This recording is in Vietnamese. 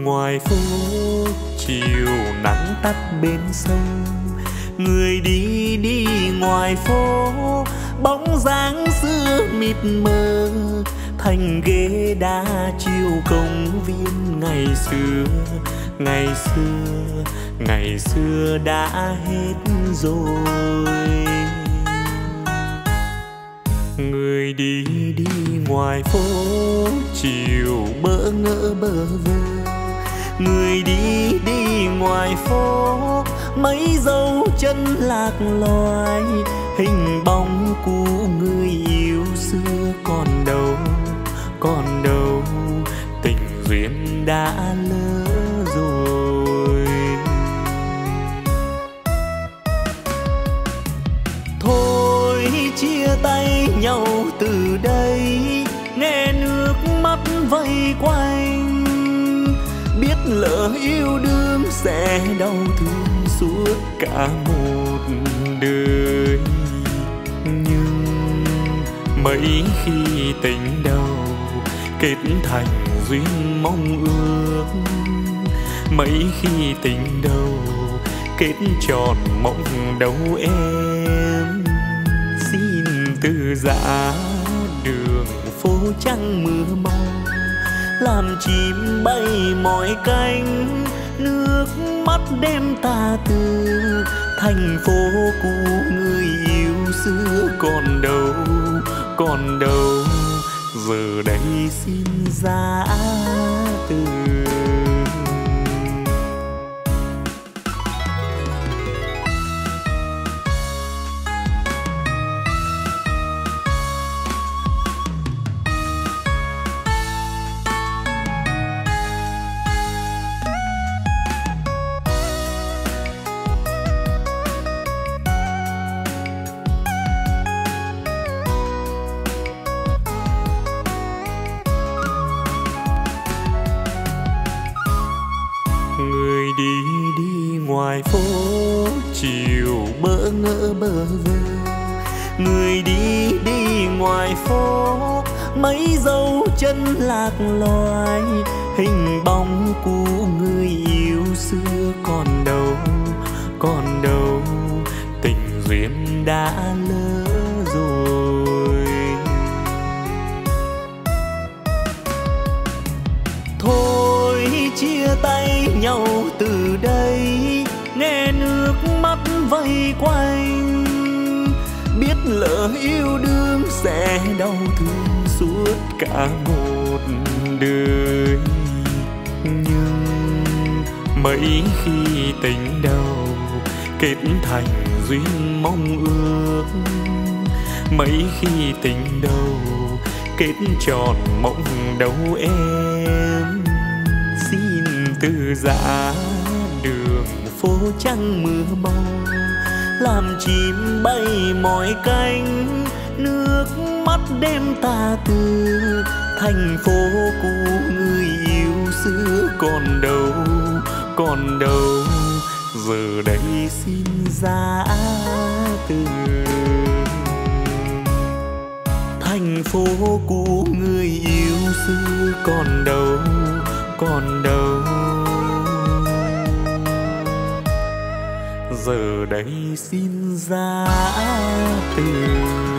ngoài phố, chiều nắng tắt bên sông. Người đi đi ngoài phố, bóng dáng xưa mịt mờ, thành ghế đá chiều công viên ngày xưa. Ngày xưa, ngày xưa đã hết rồi. Người đi đi ngoài phố, chiều bỡ ngỡ bơ vơ. Người đi đi ngoài phố, mấy dấu chân lạc loài, hình bóng của người yêu xưa còn đâu, còn đâu, tình duyên đã lỡ rồi. Thôi chia tay nhau từ đây, nghe nước mắt vây quanh. Biết lỡ yêu đương sẽ đau thương suốt cả một đời. Nhưng mấy khi tình đầu kết thành duyên mong ước, mấy khi tình đầu kết tròn mộng đâu em. Xin từ giã đường phố trắng mưa mong, làm chim bay mỏi cánh. Nước mắt đêm tà tư, thành phố cũ người yêu xưa còn đâu, còn đâu. Giờ đây xin giã từ. Ngoài phố, chiều bỡ ngỡ bơ vơ. Người đi đi ngoài phố, mấy dấu chân lạc loài, hình bóng của người yêu xưa còn đâu, còn đâu, tình duyên đã lỡ rồi. Thôi chia tay nhau từ đây, nghe nước mắt vây quanh. Biết lỡ yêu đương sẽ đau thương suốt cả một đời. Nhưng mấy khi tình đầu kết thành duyên mong ước, mấy khi tình đầu kết tròn mộng đâu em. Xin từ giã đường phố trắng mưa mong, làm chim bay mỏi cánh. Nước mắt đêm tà tư, thành phố cũ người yêu xưa còn đâu, còn đâu. Giờ đây xin giã từ. Thành phố cũ người yêu xưa còn đâu, còn đâu. Giờ đây xin giã từ.